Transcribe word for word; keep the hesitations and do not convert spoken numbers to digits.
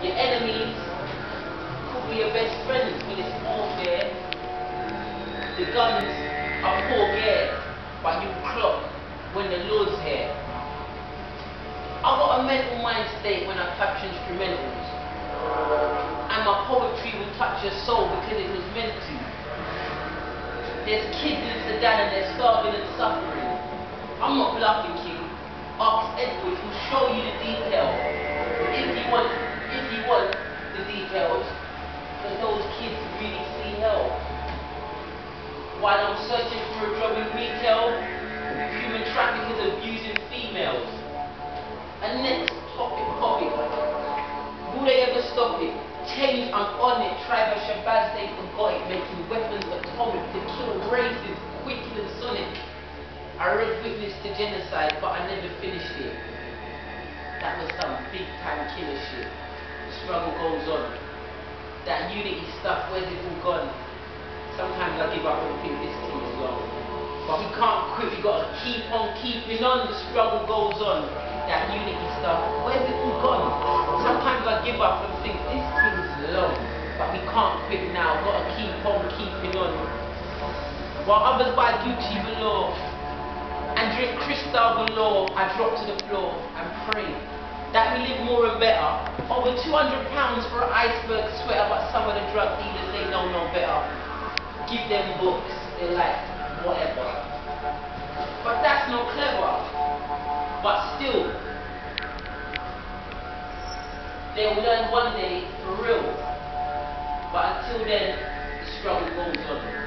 Your enemies could be your best friends when it's warfare. The guns are poor gear, but you clock when the Lord's here. I got a mental mind state when I touch instrumentals, and my poetry will touch your soul because it was meant to. There's kids in Sudan and they're starving and suffering. I'm not bluffing, King. Ask Edward, he'll show you the detail. If you want, if you want the details, because those kids really see hell. While I'm searching for a job in retail, human traffickers abusing females. And next topic, topic. Will they ever stop it? Change, I'm on it. Tribe of Shabazz, they forgot it. Making weapons atomic to kill races, quicker than Sonic. I read Witness to Genocide, but I never finished it. That was some big time killer shit. The struggle goes on. That unity stuff, where's it all gone? Sometimes I give up and think this thing is long. But we can't quit, we gotta keep on keeping on, the struggle goes on. That unity stuff, where's it all gone? Sometimes I give up and think this thing's long. But we can't quit now, gotta keep on keeping on. While others buy Gucci below and drink Cristal below, I drop to the floor and pray that we live more and better. Over two hundred pounds for an iceberg sweater, but some of the drug dealers, they know no better. Give them books, they're like, whatever. But that's not clever. But still, they'll learn one day for real. But until then, the struggle goes on.